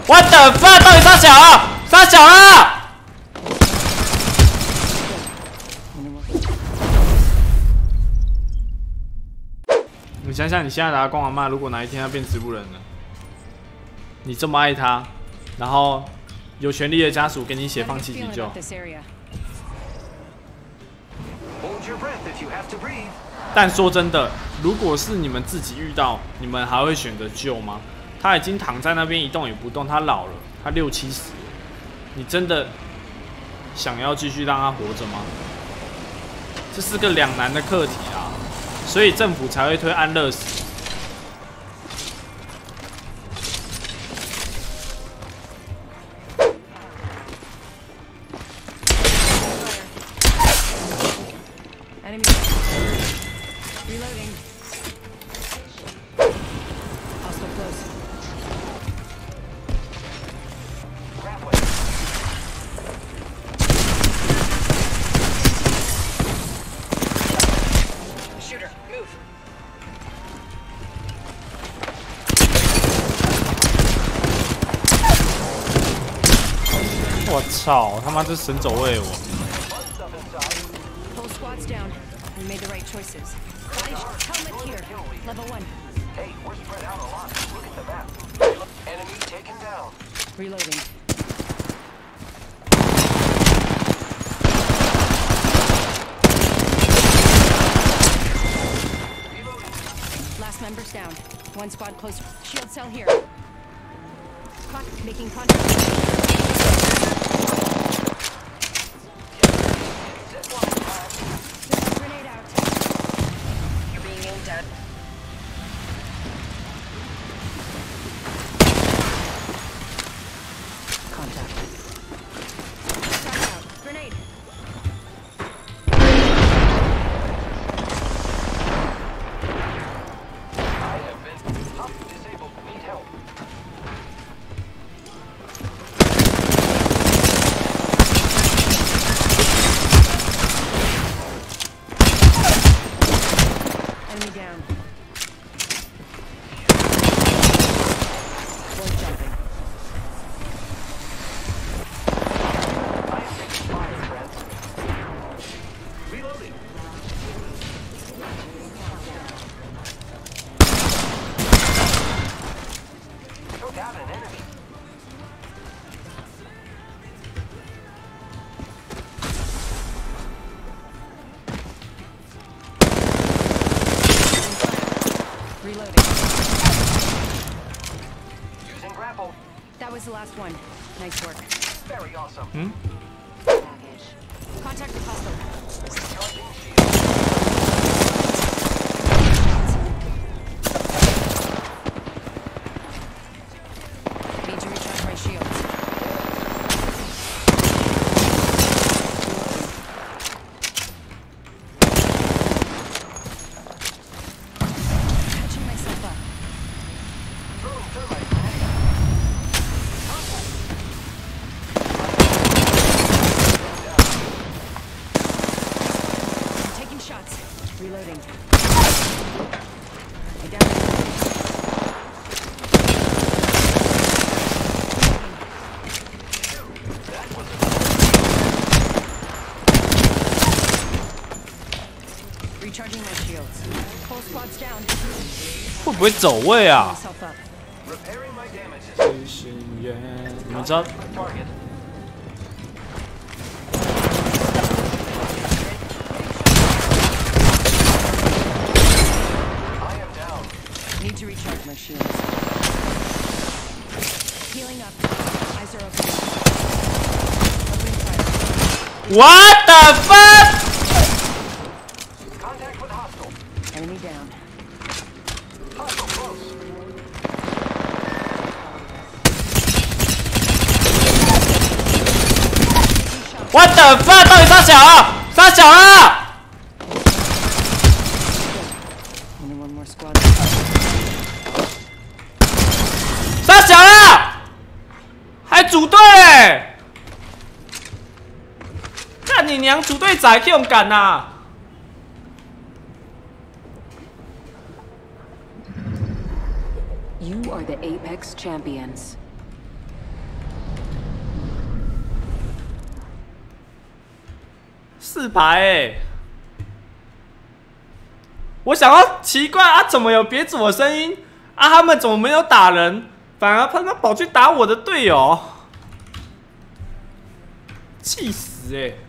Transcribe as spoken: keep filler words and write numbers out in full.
What the fuck？ 到底杀小啊？杀小啊！你想想，你现在的阿公阿嬷，如果哪一天要变植物人了，你这么爱他，然后有权利的家属给你写放弃急救。但说真的，如果是你们自己遇到，你们还会选择救吗？他已经躺在那边一动也不动，他老了，他六七十，你真的想要继续让他活着吗？这是个两难的课题啊，所以政府才会推安乐死。 Reloading. Hostile close. Shooter, move. 我操！他妈这神走位我。 Whole squad's down. We made the right choices. Helmet here. Level one. Hey, we're spread out a lot. Look at the map. Enemy taken down. Reloading. Last member's down. One squad close. Shield cell here. Con making contact. Grenade out. You're being aimed at. Contact. Frag out. Grenade. I have been top disabled. Need help. Enemy down. One jumping. I am taking fire, friends. Reloading. Took out an enemy. Reloading. Using grapple. That was the last one. Nice work. Very awesome. Hmm? Contact with hostile. Recharging shield. Need to recharge my shields. Catching myself up. Throwing thermite grenade. I'm taking shots. Reloading. I down. Recharging my shields. Whole squad's down. 会不会走位啊？ Myself up. Repairing my damages. 飞行员，你们知道 Target. I am down. Need to recharge my shields. Healing up. Eyes are open. Opening fire. What the fuck？ Contact with hostile. Enemy down. Hostile close. What the fuck？ 到底杀小啊？杀小啊！ Only one more squad. 杀小啊！还组队哎！干你娘！组队仔这种敢呐！ You are the Apex champions. 四排哎、欸！我想要奇怪啊，怎么有别组的声音啊？他们怎么没有打人，反而他妈跑去打我的队友？气死哎、欸！